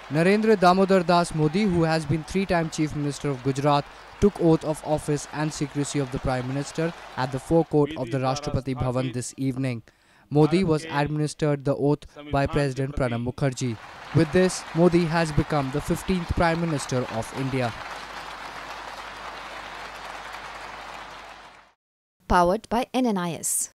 Narendra Damodar Das Modi, who has been three-time Chief Minister of Gujarat, took oath of office and secrecy of the Prime Minister at the forecourt of the Rashtrapati Bhavan this evening. Modi was administered the oath by President Pranab Mukherjee. With this, Modi has become the 15th Prime Minister of India. Powered by NNIS.